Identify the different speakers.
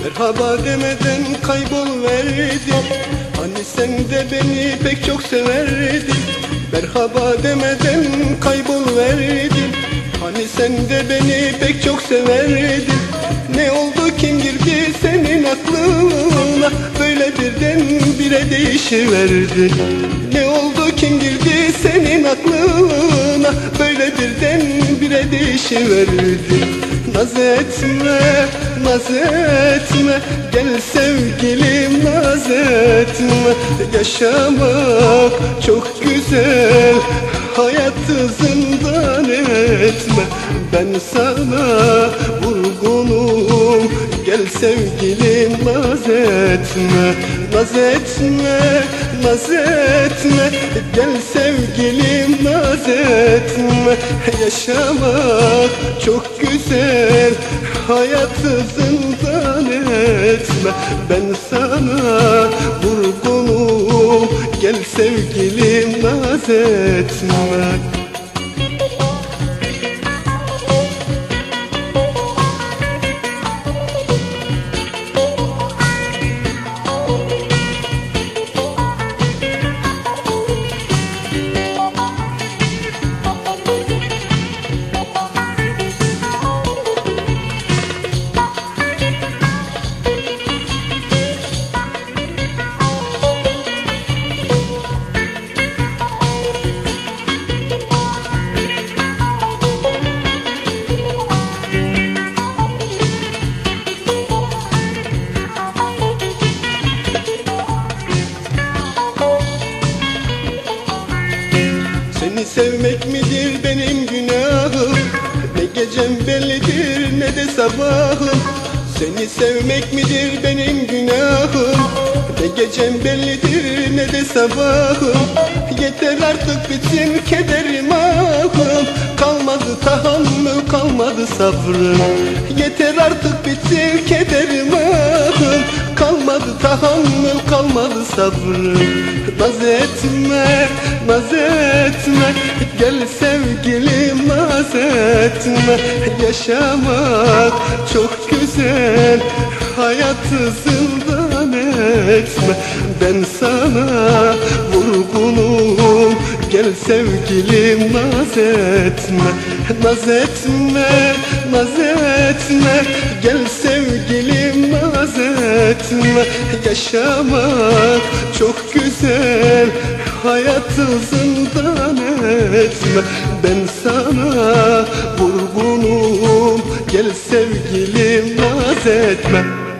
Speaker 1: Merhaba demeden kayboluverdim. Hani sen de beni pek çok severdin. Merhaba demeden kayboluverdim. Hani sen de beni pek çok severdin. Ne oldu, kim girdi senin aklına, böyle birdenbire değişiverdin. Ne oldu, kim girdi senin aklına, böyle birdenbire değişiverdin. Naz etme, naz etme, gel sevgilim naz etme. Yaşamak çok güzel, hayatı zindan etme. Ben sana vurgunum, gel sevgilim naz etme. Naz etme, naz etme, gel sevgilim naz etme. Yaşamak çok güzel, hayatı zindan etme. Ben sana vurgunum, gel sevgilim naz etme. Seni sevmek midir benim günahım? Ne gecem bellidir ne de sabahım. Seni sevmek midir benim günahım? Ne gecem bellidir ne de sabahım. Yeter artık bitsin kederim ahım. Kalmadı tahammül, kalmadı sabrım. Yeter artık bitsin kederim ahım. Kalmadı tahammül, kalmadı sabrım. Naz etme, naz etme, gel sevgilim naz etme. Yaşamak çok güzel, hayatı zindan etme. Ben sana vurgunum, gel sevgilim naz etme. Naz etme, naz etme, gel sevgilim naz etme. Yaşamak çok güzel, hayatı zindan etme. Ben sana vurgunum, gel sevgilim naz etme.